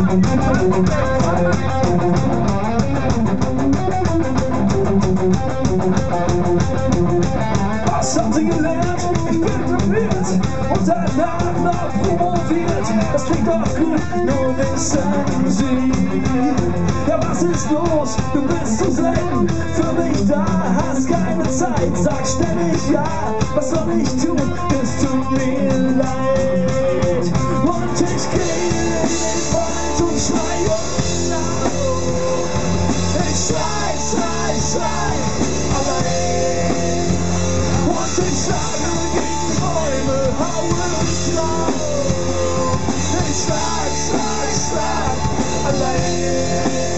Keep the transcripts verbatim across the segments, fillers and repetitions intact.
Was haben sie gelernt? Ich bin probiert und danach noch promoviert. Das klingt doch gut, nur wissen sie. Ja, was ist los? Du bist zu selten für mich da, hast keine Zeit. Sag ständig ja, was soll ich tun? Es tut mir leid. Und ich gehe in den Wald und schreie laut. Ich schrei, schrei, schrei, allein. Und ich schlage gegen Bäume, haue und klau. Ich schlag, schlag, schlag, allein.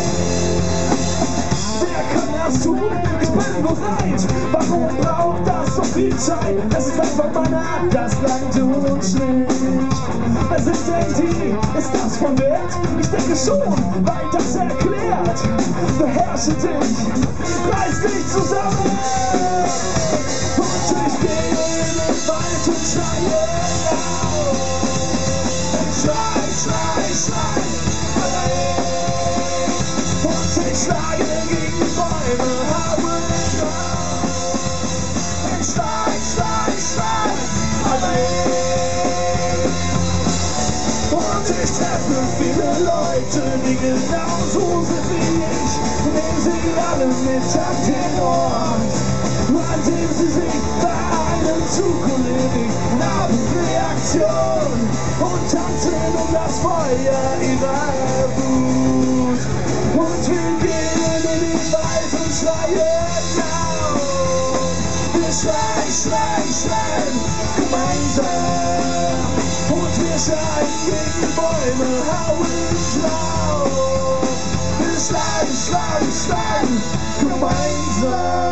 Wer kann das tun? Ich bin bereit. Warum braucht das so viel Zeit? Es ist einfach meine Art, das langt uns nicht. Wer sind denn die? Ist das von Wert? Ich denke schon, weil das erklärt. Beherrsche dich, reiß dich zusammen. Und ich gehe in den Wald und schreie laut. Ich schrei, schrei, schrei, allein. Und ich schlage gegen Bäume, haue drauf. Ich schrei, schrei, schrei, allein. Und ich treffe viele Leute, die genauso sind wie ich. Nehmen sie alle mit an den Ort, an dem sie sich vereinen zu Kollegin, Abendreaktion und tanzen um das Feuer ihrer Wut. Und wir gehen in den Wald und schreien laut. Wir schreien, schreien, schreien gemeinsam. Und wir schreien gegen Bäume, hauen drauf. Wir schlagen, schlagen, schlagen gemeinsam.